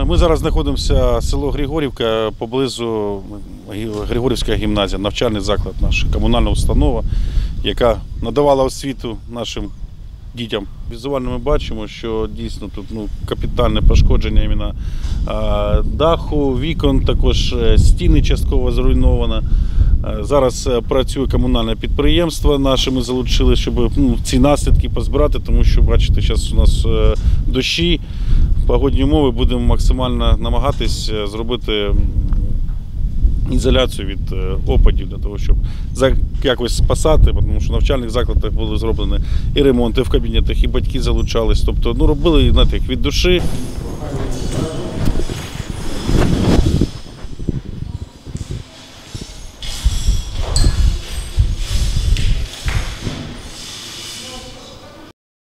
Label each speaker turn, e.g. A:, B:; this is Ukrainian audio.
A: Ми зараз знаходимося село Григорівка, поблизу Григорівська гімназія, навчальний заклад наш, комунальна установа, яка надавала освіту нашим дітям. Візуально ми бачимо, що дійсно тут капітальне пошкодження іменно даху, вікон, також стіни частково зруйновано. Зараз працює комунальне підприємство наше, ми залучили, щоб ці наслідки позбирати, тому що, бачите, зараз у нас дощі, погодні умови, будемо максимально намагатись зробити ізоляцію від опадів, для того, щоб якось спасати, тому що в навчальних закладах були зроблені і ремонти в кабінетах, і батьки залучались, тобто робили, знаєте, як від душі.